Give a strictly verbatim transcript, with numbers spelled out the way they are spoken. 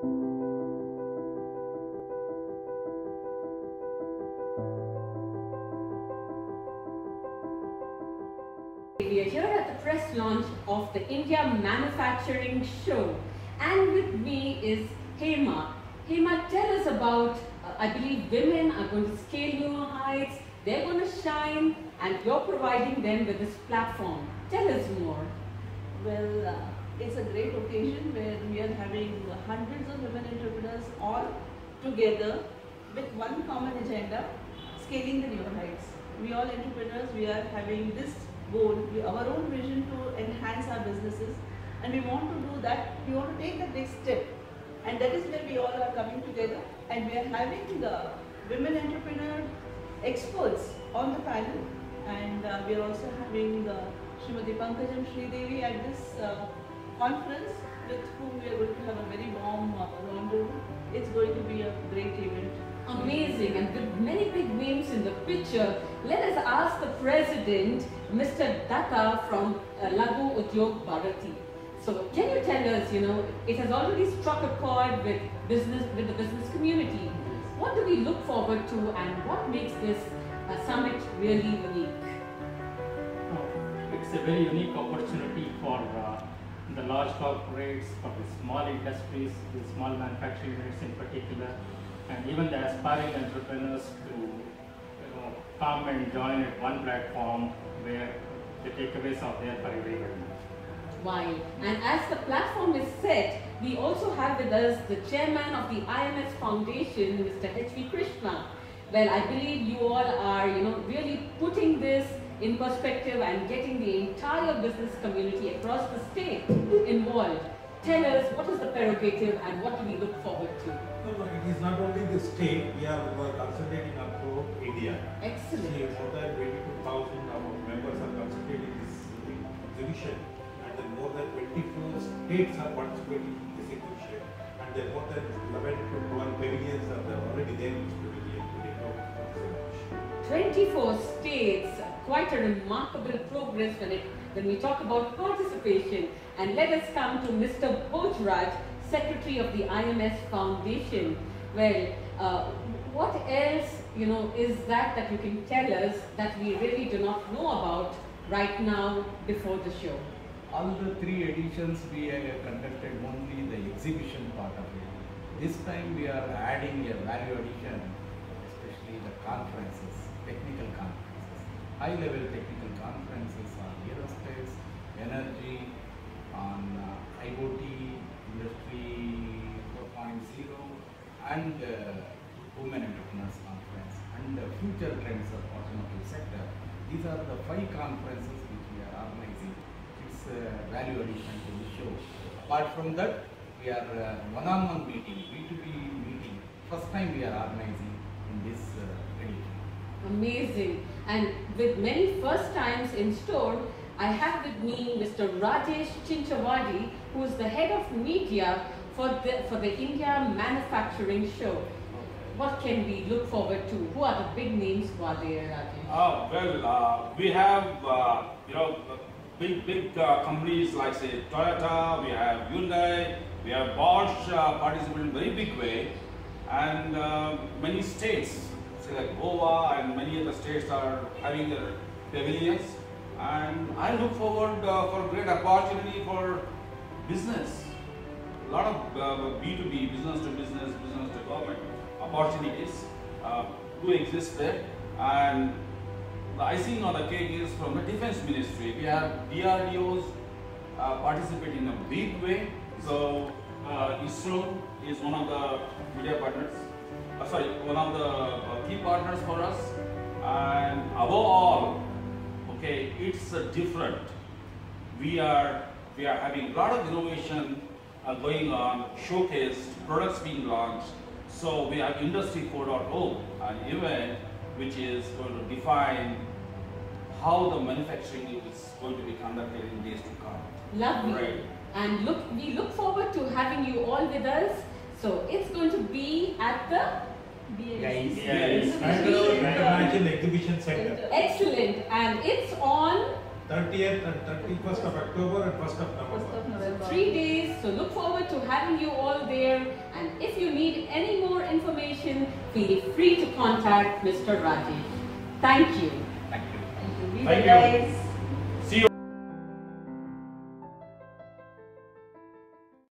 We are here at the press launch of the India Manufacturing Show, and with me is Hema. Hema, tell us about, uh, I believe women are going to scale new heights, they're going to shine, and you're providing them with this platform. Tell us more. Well, uh, it's a great occasion where we are having hundreds of women entrepreneurs all together with one common agenda, scaling the new heights. We all entrepreneurs, we are having this goal, our own vision to enhance our businesses, and we want to do that. We want to take the next step, and that is where we all are coming together, and we are having the women entrepreneur experts on the panel, and uh, we are also having uh, Srimati Pankajam Sridevi at this uh, conference, with whom we are going to have a very warm uh, rendezvous. It's going to be a great event. Amazing, and with many big names in the picture, let us ask the president, Mister Datta from uh, Lagu Udyog Bharati. So, can you tell us, you know, it has already struck a chord with business, with the business community. What do we look forward to, and what makes this uh, summit really unique? Oh, it's a very unique opportunity for uh, the large corporates, for the small industries, the small manufacturing units in particular, and even the aspiring entrepreneurs to you know, come and join at one platform where the takeaways are there for everybody. Why? And as the platform is set, we also have with us the chairman of the I M S Foundation, Mister H V Krishna. Well, I believe you all are, you know, really putting this in perspective and getting the entire business community across the state involved. Tell us, what is the prerogative and what do we look forward to? No, no, it is not only the state, we are concentrating on throughout India. Excellent. See, more than twenty-two thousand of our members are concentrating in this exhibition, and then more than twenty-four states are participating in this exhibition, and then more than eleven to twelve pavilions are already there in this pavilion to take out of this exhibition. twenty-four states, quite a remarkable progress when, it, when we talk about participation. And let us come to Mister Bojraj, Secretary of the I M S Foundation. Well, uh, what else, you know, is that that you can tell us that we really do not know about right now before the show? All the three editions we have conducted only the exhibition part of it. This time we are adding a value addition, especially the conferences, technical conferences, high-level technical conferences on aerospace, energy, on uh, I O T, Industry four point oh, and uh, Women Entrepreneurs Conference, and the future trends of automotive sector. These are the five conferences which we are organizing. It's uh, value addition to the show. Apart from that, we are uh, one-on-one meeting, B two B meeting. First time we are organizing in this uh, edition. Amazing. And with many first times in store, I have with me Mister Rajesh Chinchavadi, who is the head of media for the, for the India Manufacturing Show. What can we look forward to? Who are the big names who are there, Rajesh? Uh, well, uh, we have, uh, you know, big, big uh, companies like, say, Toyota, we have Hyundai, we have Bosch uh, participating in a very big way, and uh, many states, say like Goa and many other states are having their pavilions. And I look forward uh, for great opportunity for business. A lot of uh, B two B, business to business, business to government opportunities uh, do exist there. And the icing on the cake is from the Defense Ministry. We have D R D Os uh, participating in a big way. So uh, ISRO is one of the media partners, uh, sorry, one of the uh, key partners for us. And above all, okay, it's uh, different. We are we are having a lot of innovation uh, going on, showcased, products being launched. So we have Industry four point oh, an event which is going to define how the manufacturing is going to be conducted in days to come. Lovely. Right. And look, we look forward to having you all with us. So it's going to be at the B I E C. Yes. International Exhibition Center. Excellent. And it's on thirtieth and thirty-first of October and first of November. first of November. three days So look forward to having you all there, and if you need any more information, feel free to contact Mister Rajesh. Thank you. Thank you. Thank you. Be Thank well, you. guys.